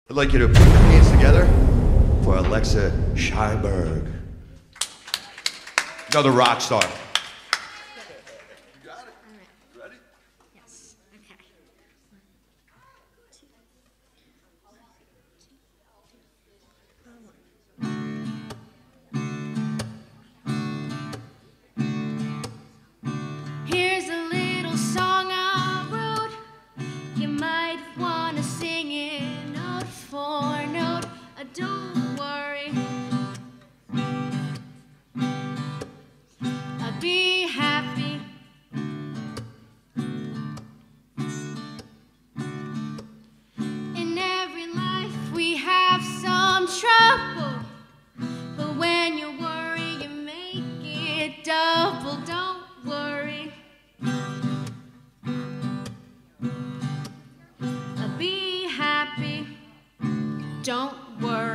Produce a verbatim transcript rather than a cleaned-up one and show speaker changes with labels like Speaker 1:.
Speaker 1: I'd like you to put your hands together for Alexa Scheinberg. Another rock star. You got it?
Speaker 2: All right.
Speaker 1: Ready?
Speaker 2: Yes. Okay. Here's a little song I wrote. You might want to sing it note for note. Uh, don't worry. Uh, be happy. In every life we have some trouble, but when you worry you make it double. Don't worry. Uh, be happy. Don't worry.